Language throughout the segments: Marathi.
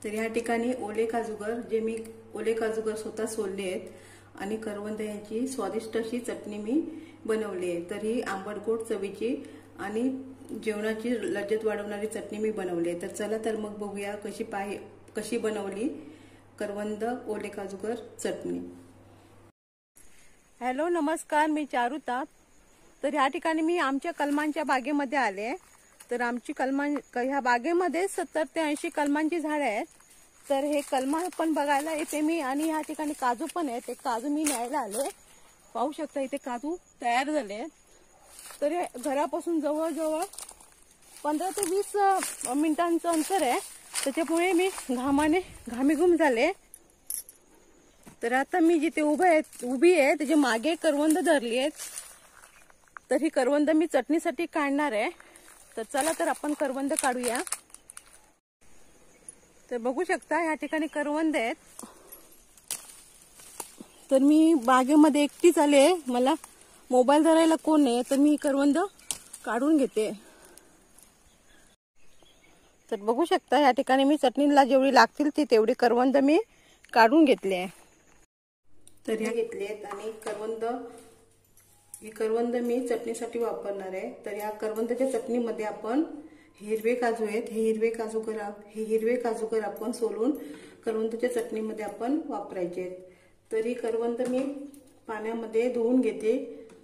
तर या ठिकाणी ओले काजूगर जे मी ओले काजूगर स्वतः सोलले आहेत आणि करवंद यांची स्वादिष्ट अशी चटणी मी बनवली आहे। तर ही आंबट गोड चवीची आणि जेवणाची लज्जत वाढवणारी चटणी मी बनवली आहे। तर चला तर मग बघूया कशी बनवली करवंद ओले काजूगर चटणी। हॅलो नमस्कार, मी चारुता। तर या ठिकाणी मी आमच्या कलमांच्या बागेमध्ये आले। तर आमची ह्या बागेमध्ये 70 ते 80 कलमांची झाडे आहेत। तर हे कलमा पण बघायला येते मी आणि ह्या ठिकाणी काजू पण आहेत। ते काजू मी न्यायला आले। पाहू शकता इथे काजू तयार झाले। तर हे घरापासून जवळजवळ 15 ते 20 मिनिटांचं अंतर आहे। त्याच्यामुळे मी घामीघूम झाले। तर आता मी जिथे उभी आहे त्याच्या मागे करवंद धरली आहेत। तर ही करवंद मी चटणीसाठी काढणार आहे। तर चला तर आपण करवंद काढूया। तर बघू शकता या ठिकाणी करवंद आहेत। तर मी बागेमध्ये एकटीच आले, मला मोबाईल धरायला कोण नाही, तर मी करवंद काढून घेते। तर बघू शकता या ठिकाणी मी चटणीला जेवढी लागतील तेवढी करवंद मी काढून घेतले। तर ह्या घेतलेत आणि ही करवंद मी चटणीसाठी वापरणार आहे। तर या करवंदाच्या चटणीमध्ये आपण हिरवे काजू आहेत, हे हिरवे काजूगर आपण सोलून करवंदाच्या चटणीमध्ये आपण वापरायचे आहेत। तर ही करवंद मी पाण्यामध्ये धुवून घेते।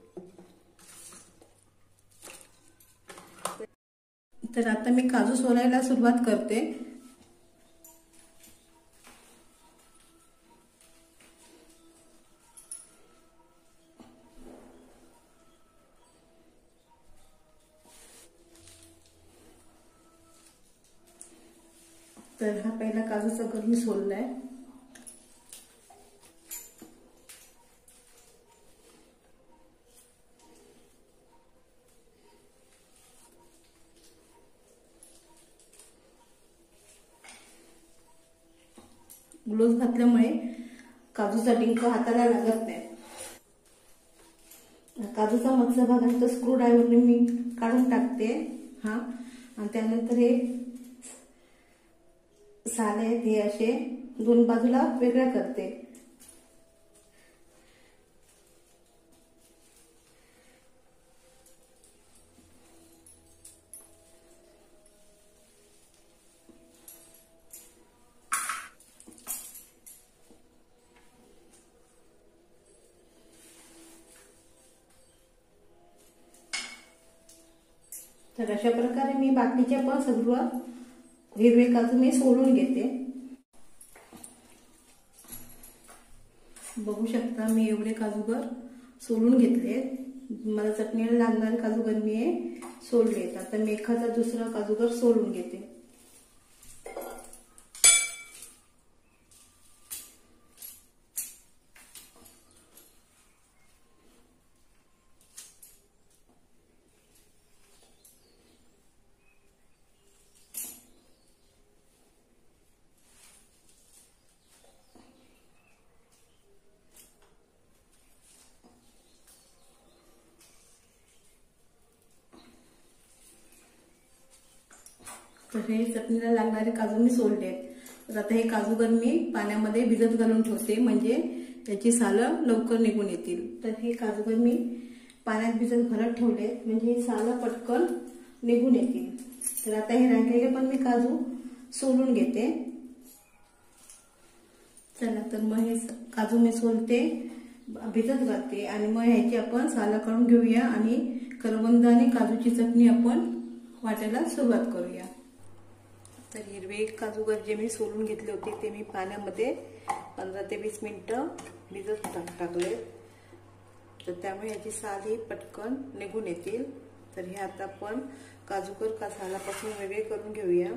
तर आता मी काजू सोलायला सुरुवात करते। तर हा पहिला काजूचा गर मी सोललाय। ग्लोव्ह घातल्यामुळे काजूचा डिंक हाताला लागत नाही। काजूचा मधला भाग आहे तो स्क्रू ड्रायव्हरने मी काढून टाकते आणि त्यानंतर हे साल आहेत हे असे दोन बाजूला वेगळ्या करते। तर अशा प्रकारे मी बाकीचे पण सगळं हिरवे काजू मी सोलून घेते। बघू शकता मी एवढे काजूगर सोलून घेतले। मला चटणीला लागणारे काजूगर मी सोललेत। आता मी एखादा दुसरा काजूगर सोलून घेते। तर हे चटणीला लागणारे काजू मी सोलले आहेत। तर आता हे काजूगर मी पाण्यामध्ये भिजत घालून ठेवते, म्हणजे त्याची सालं लवकर निघून येतील। तर हे काजूगर मी पाण्यात भिजत घालत ठेवले म्हणजे हे सालं पटकन निघून येतील। तर आता हे राहिलेले पण मी काजू सोलून घेते। चला तर मग हे काजू मी सोलते, भिजत घालते आणि मग ह्याची आपण सालं काढून घेऊया आणि करवंद आणि काजूची चटणी आपण वाटायला सुरुवात करूया। तर हिरवे काजूगर जे मी सोलून घेतले होते ते मी पाण्यामध्ये 15 ते 20 मिनिटं भिजत टाकले। तर त्यामुळे याची साल ही पटकन निघून येतील। तर हे आता आपण काजूगर सालापासून वेगळे करून घेऊया।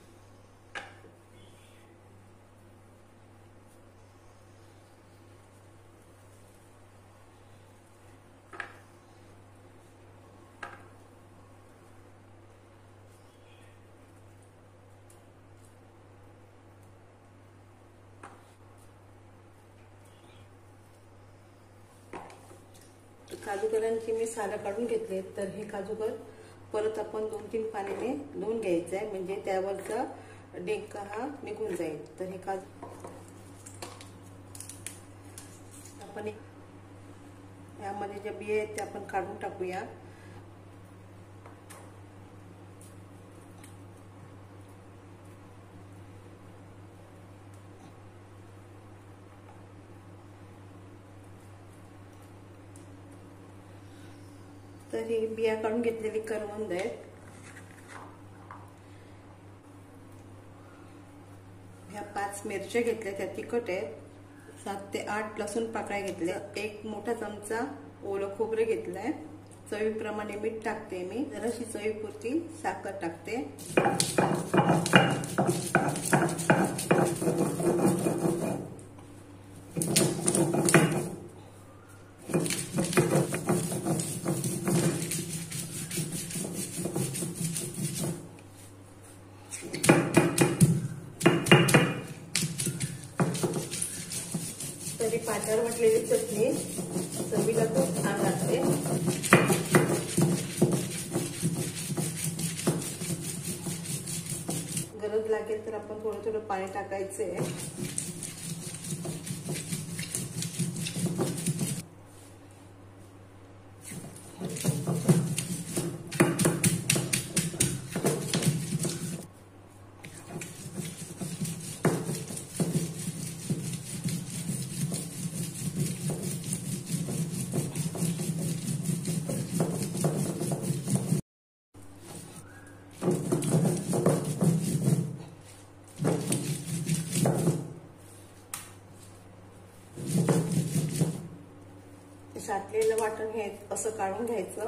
काजूगरांची मी सालं काढून घेतले। तर हे काजूगर परत आपण 2-3 पाण्याने धुवून घ्यायचं आहे, म्हणजे त्यावरचा डिंक हा निघून जाईल। तर हे काजू आपण यामध्ये जे बिया आहेत ते आपण काढून टाकूया। तर ही बिया काढून घेतलेली करवंद आहेत। ह्या 5 मिरच्या घेतल्या, त्या तिखट आहेत। 7 ते 8 लसूण पाकळ्या घेतल्या। 1 मोठा चमचा ओलं खोबरं घेतलंय। चवीप्रमाणे मीठ टाकते मी। जराशी चवीपुरती साखर टाकते। तरी पातळ वाटलेली चटणी चवीला खूप छान लागते। गरज लागेल तर आपण थोडं थोडं पाणी टाकायचंय। साठलेलं वाटण हे असं काढून घ्यायचं।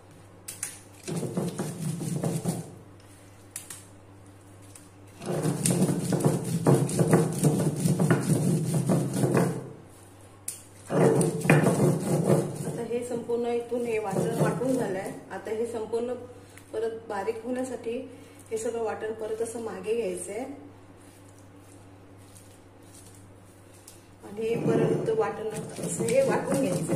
आता हे संपूर्ण इथून हे वाटण वाटून झालंय। आता हे संपूर्ण परत बारीक होण्यासाठी हे सगळं वाटण परत असं मागे घ्यायचंय आणि परत वाटण असं हे वाटून घ्यायचं।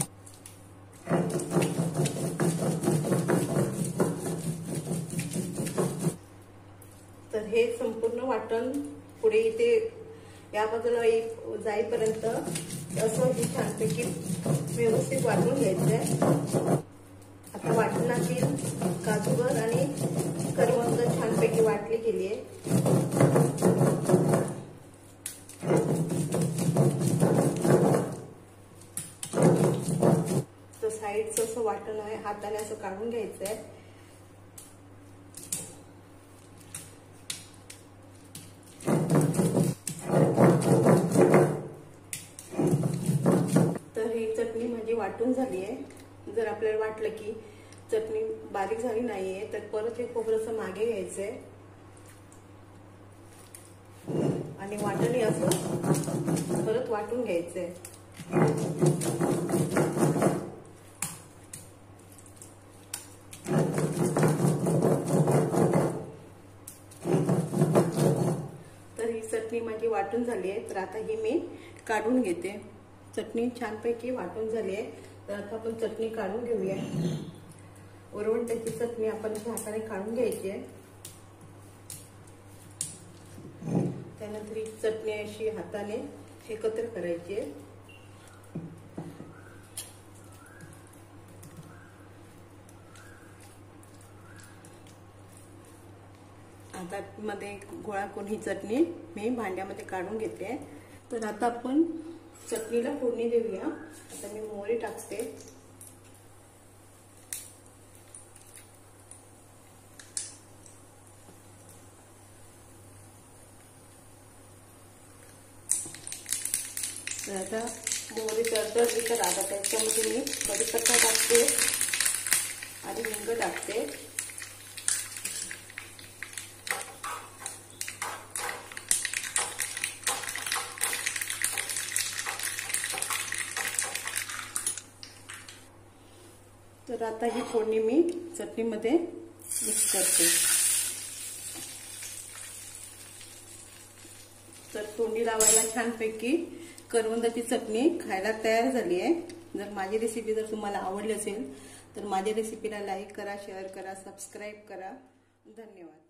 तर हे संपूर्ण वाटण पुढे इथे या बाजूला जाईपर्यंत असं हे छानपैकी व्यवस्थित वाटून घ्यायचंय। आता वाटणातील काजूगर आणि करवंद छानपैकी वाटली गेली आहे। तर साईडचं असं वाटण आहे, हाताने असं काढून घ्यायचंय। तर ही चटणी माझी वाटून झाली आहे। जर आपल्याला वाटलं की चटणी बारीक झाली नाहीये तर परत हे खोबरं मागे घ्यायचंय आणि वाटण असं परत वाटून घ्यायचंय। तर ही चटणी माझी वाटून झाली आहे। तर आता ही मी काढून घेते। चटणी छानपैकी वाटून झाली आहे। तर आता आपण चटणी काढून घेऊया। वरवंट्याची चटणी आपण हाताने काढून घ्यायची आहे। त्यानंतर ही चटणी अशी हाताने एकत्र करायची आहे। आता मध्ये गोळा करून ही चटणी मी भांड्यामध्ये काढून घेते। तर आता आपण चटणीला फोडणी देऊया। आता मी मोहरी टाकते। तर आता मोहरी तडतडली तर आता त्याच्यामध्ये मी कढीपत्ता टाकते आणि हिंग टाकते। तर आता ही फोडणी मी चटणीमध्ये मिक्स करते। तर तोंडी लावायला छानपैकी करवंदाची चटणी खायला तयार झाली आहे। जर माझी रेसिपी जर तुम्हाला आवडली असेल तर माझ्या रेसिपीला लाईक करा, शेअर करा, सबस्क्राईब करा। धन्यवाद।